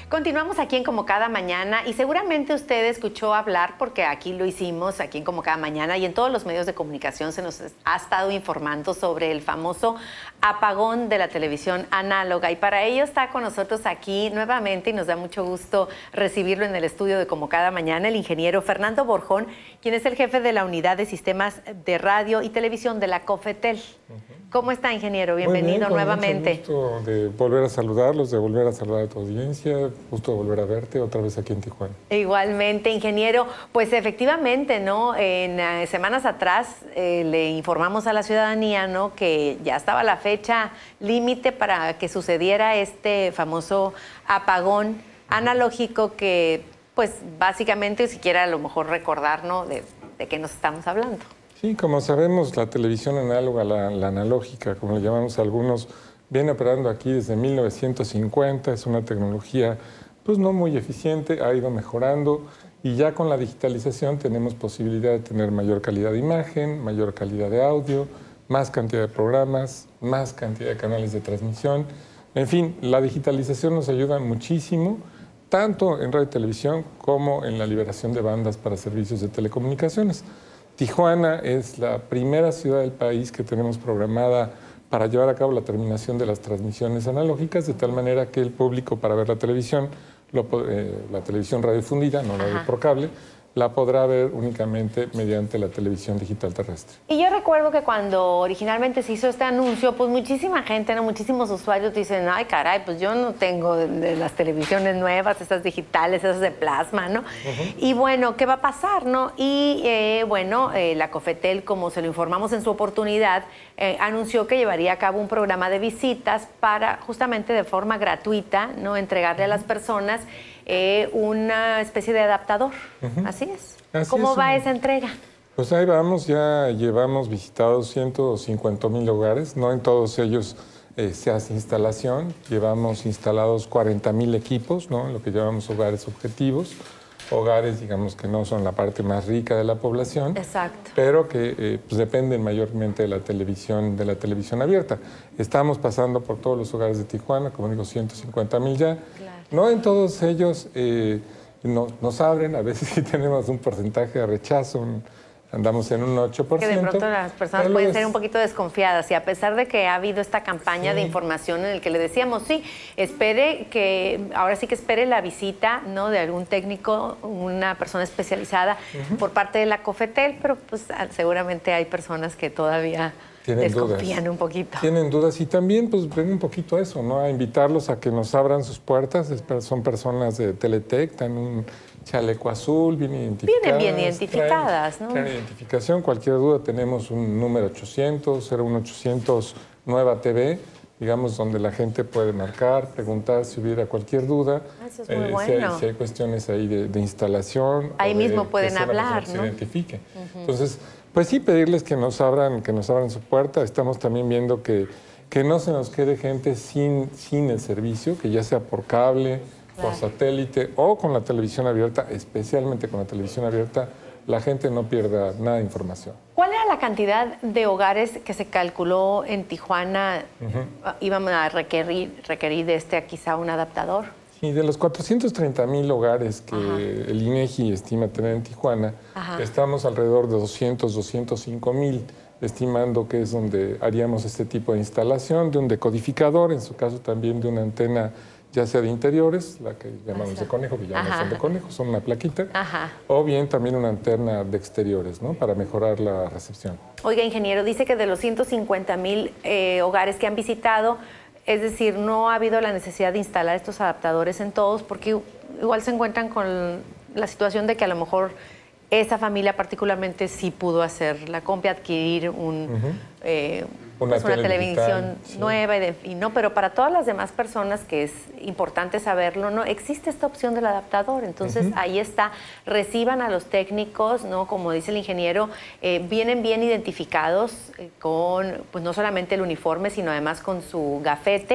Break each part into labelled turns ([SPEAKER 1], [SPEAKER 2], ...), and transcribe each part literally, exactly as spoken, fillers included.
[SPEAKER 1] Continuamos aquí en Como Cada Mañana y seguramente usted escuchó hablar, porque aquí lo hicimos, aquí en Como Cada Mañana y en todos los medios de comunicación se nos ha estado informando sobre el famoso apagón de la televisión análoga. Y para ello está con nosotros aquí nuevamente y nos da mucho gusto recibirlo en el estudio de Como Cada Mañana el ingeniero Fernando Borjón, quien es el jefe de la Unidad de Sistemas de Radio y Televisión de la COFETEL. Uh-huh. ¿Cómo está, ingeniero? Bienvenido
[SPEAKER 2] Muy bien,
[SPEAKER 1] nuevamente.
[SPEAKER 2] Mucho gusto de volver a saludarlos, de volver a saludar a tu audiencia, gusto de volver a verte otra vez aquí en Tijuana.
[SPEAKER 1] Igualmente, ingeniero. Pues efectivamente, ¿no? En eh, semanas atrás eh, le informamos a la ciudadanía, ¿no?, que ya estaba la fecha límite para que sucediera este famoso apagón analógico que, pues, básicamente, si quiera a lo mejor recordar, ¿no?, de, de qué nos estamos hablando.
[SPEAKER 2] Sí, como sabemos, la televisión análoga, la, la analógica, como le llamamos a algunos, viene operando aquí desde mil novecientos cincuenta. Es una tecnología pues no muy eficiente, ha ido mejorando y ya con la digitalización tenemos posibilidad de tener mayor calidad de imagen, mayor calidad de audio, más cantidad de programas, más cantidad de canales de transmisión. En fin, la digitalización nos ayuda muchísimo, tanto en radio y televisión como en la liberación de bandas para servicios de telecomunicaciones. Tijuana es la primera ciudad del país que tenemos programada para llevar a cabo la terminación de las transmisiones analógicas, de tal manera que el público, para ver la televisión, lo, eh, la televisión radiodifundida, no la por cable, la podrá ver únicamente mediante la televisión digital terrestre.
[SPEAKER 1] Y yo recuerdo que cuando originalmente se hizo este anuncio, pues muchísima gente, ¿no?, muchísimos usuarios dicen, ay, caray, pues yo no tengo de las televisiones nuevas, esas digitales, esas de plasma, ¿no? Uh-huh. Y bueno, ¿qué va a pasar, no? Y eh, bueno, eh, la COFETEL, como se lo informamos en su oportunidad, eh, anunció que llevaría a cabo un programa de visitas para, justamente de forma gratuita, ¿no?, entregarle uh-huh. a las personas Eh, una especie de adaptador. Uh-huh. Así es. Así ¿Cómo es, va un... esa entrega?
[SPEAKER 2] Pues ahí vamos, ya llevamos visitados ciento cincuenta mil hogares, no en todos ellos eh, se hace instalación, llevamos instalados cuarenta mil equipos, ¿no?, lo que llamamos hogares objetivos, hogares, digamos, que no son la parte más rica de la población.
[SPEAKER 1] Exacto.
[SPEAKER 2] Pero que eh, pues dependen mayormente de la televisión, de la televisión abierta. Estamos pasando por todos los hogares de Tijuana, como digo, ciento cincuenta mil ya. Claro. No en todos ellos eh, no, nos abren, a veces sí tenemos un porcentaje de rechazo, un, andamos en un ocho por ciento.
[SPEAKER 1] Que de pronto las personas pueden ser un poquito desconfiadas y a pesar de que ha habido esta campaña sí. de información en el que le decíamos, sí, espere que, ahora sí que espere la visita, ¿no?, de algún técnico, una persona especializada uh-huh. por parte de la COFETEL, pero pues seguramente hay personas que todavía
[SPEAKER 2] Tienen
[SPEAKER 1] desconfían
[SPEAKER 2] dudas.
[SPEAKER 1] un poquito.
[SPEAKER 2] Tienen dudas y también pues ven un poquito eso, ¿no?, a invitarlos a que nos abran sus puertas. Son personas de Teletec, están un chaleco azul, bien identificadas.
[SPEAKER 1] Vienen bien identificadas,
[SPEAKER 2] traen,
[SPEAKER 1] ¿no?
[SPEAKER 2] Traen identificación, cualquier duda tenemos un número ochocientos, cero uno ochocientos Nueva T V, digamos, donde la gente puede marcar, preguntar si hubiera cualquier duda.
[SPEAKER 1] Eso es muy
[SPEAKER 2] eh,
[SPEAKER 1] bueno.
[SPEAKER 2] Si hay, si hay cuestiones ahí de, de instalación.
[SPEAKER 1] Ahí
[SPEAKER 2] o de
[SPEAKER 1] mismo pueden
[SPEAKER 2] que
[SPEAKER 1] hablar,
[SPEAKER 2] ¿no? Se identifique.
[SPEAKER 1] Uh-huh.
[SPEAKER 2] Entonces, pues sí, pedirles que nos abran, que nos abran su puerta. Estamos también viendo que, que no se nos quede gente sin, sin el servicio, que ya sea por cable, claro, por satélite o con la televisión abierta, especialmente con la televisión abierta, la gente no pierda nada de información.
[SPEAKER 1] ¿Cuál era la cantidad de hogares que se calculó en Tijuana uh-huh. íbamos a requerir, requerir de este quizá un adaptador?
[SPEAKER 2] Sí, de los cuatrocientos treinta mil hogares que Ajá. el INEGI estima tener en Tijuana, Ajá. estamos alrededor de doscientos, doscientos cinco mil, estimando que es donde haríamos este tipo de instalación, de un decodificador, en su caso también de una antena, ya sea de interiores, la que llamamos de conejo, que ya no son de conejo, son una plaquita, Ajá. o bien también una antena de exteriores, ¿no?, para mejorar la recepción.
[SPEAKER 1] Oiga, ingeniero, dice que de los ciento cincuenta mil eh, hogares que han visitado, es decir, no ha habido la necesidad de instalar estos adaptadores en todos, porque igual se encuentran con la situación de que a lo mejor esa familia particularmente sí pudo hacer la compra, adquirir un, uh-huh. eh, una, pues una televisión sí. nueva, y, de, y no, pero para todas las demás personas, que es importante saberlo, no existe esta opción del adaptador. Entonces, uh-huh. ahí está, reciban a los técnicos, ¿no?, como dice el ingeniero, eh, vienen bien identificados eh, con, pues no solamente el uniforme, sino además con su gafete.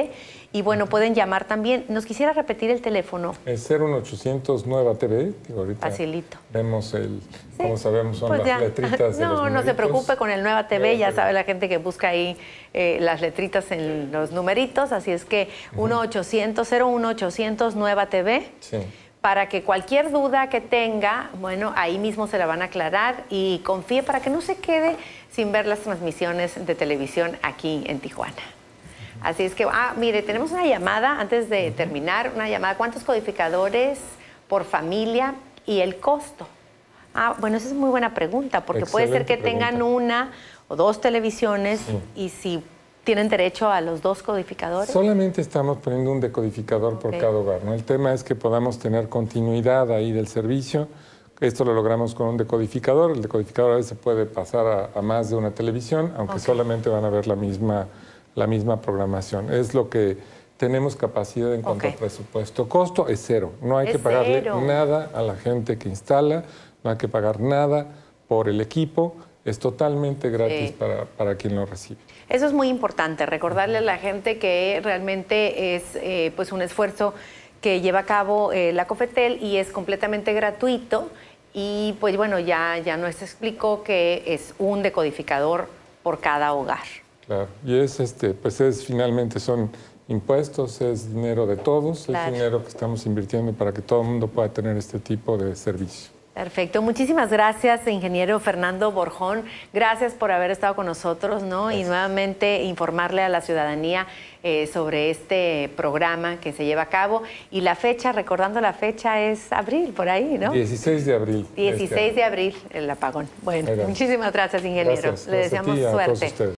[SPEAKER 1] Y bueno, pueden llamar también. ¿Nos quisiera repetir el teléfono?
[SPEAKER 2] Es cero uno ochocientos Nueva T V. Digo, ahorita
[SPEAKER 1] Facilito.
[SPEAKER 2] vemos el,
[SPEAKER 1] Sí,
[SPEAKER 2] como sabemos, son
[SPEAKER 1] pues
[SPEAKER 2] las
[SPEAKER 1] ya.
[SPEAKER 2] letritas de
[SPEAKER 1] No,
[SPEAKER 2] los
[SPEAKER 1] no se
[SPEAKER 2] numeritos.
[SPEAKER 1] preocupe con el Nueva T V, ya sabe la gente que busca ahí eh, las letritas en los numeritos, así es que uno ochocientos, cero uno ochocientos Nueva T V.
[SPEAKER 2] Sí.
[SPEAKER 1] Para que cualquier duda que tenga, bueno, ahí mismo se la van a aclarar y confíe para que no se quede sin ver las transmisiones de televisión aquí en Tijuana. Así es que, ah, mire, tenemos una llamada antes de terminar, una llamada. ¿Cuántos codificadores por familia y el costo? Ah, bueno, esa es muy buena pregunta, porque puede ser que
[SPEAKER 2] Excelente
[SPEAKER 1] tengan
[SPEAKER 2] pregunta.
[SPEAKER 1] una o dos televisiones
[SPEAKER 2] Sí.
[SPEAKER 1] y si tienen derecho a los dos codificadores.
[SPEAKER 2] Solamente estamos poniendo un decodificador por
[SPEAKER 1] Ok.
[SPEAKER 2] cada hogar, ¿no? El tema es que podamos tener continuidad ahí del servicio. Esto lo logramos con un decodificador. El decodificador a veces puede pasar a, a más de una televisión, aunque
[SPEAKER 1] Ok.
[SPEAKER 2] solamente van a ver la misma, la misma programación. Es lo que tenemos capacidad en cuanto
[SPEAKER 1] Ok.
[SPEAKER 2] a presupuesto. Costo es cero. No hay
[SPEAKER 1] Es
[SPEAKER 2] que pagarle
[SPEAKER 1] cero.
[SPEAKER 2] nada a la gente que instala, no hay que pagar nada por el equipo. Es totalmente gratis
[SPEAKER 1] Sí.
[SPEAKER 2] para, para quien lo recibe.
[SPEAKER 1] Eso es muy importante, recordarle a la gente que realmente es eh, pues un esfuerzo que lleva a cabo eh, la COFETEL y es completamente gratuito y pues bueno, ya, ya nos explicó que es un decodificador por cada hogar.
[SPEAKER 2] Claro, y es este, pues es finalmente son impuestos, es dinero de todos,
[SPEAKER 1] Claro.
[SPEAKER 2] es dinero que estamos invirtiendo para que todo el mundo pueda tener este tipo de servicio.
[SPEAKER 1] Perfecto, muchísimas gracias, ingeniero Fernando Borjón. Gracias por haber estado con nosotros, ¿no?
[SPEAKER 2] Gracias.
[SPEAKER 1] Y nuevamente informarle a la ciudadanía eh, sobre este programa que se lleva a cabo. Y la fecha, recordando la fecha, es abril, por ahí, ¿no?
[SPEAKER 2] dieciséis de abril. de este
[SPEAKER 1] dieciséis
[SPEAKER 2] año.
[SPEAKER 1] de abril, el apagón. Bueno,
[SPEAKER 2] Adelante.
[SPEAKER 1] muchísimas gracias, ingeniero.
[SPEAKER 2] Gracias,
[SPEAKER 1] Le
[SPEAKER 2] gracias a
[SPEAKER 1] deseamos
[SPEAKER 2] ti y a todos
[SPEAKER 1] suerte.
[SPEAKER 2] ustedes.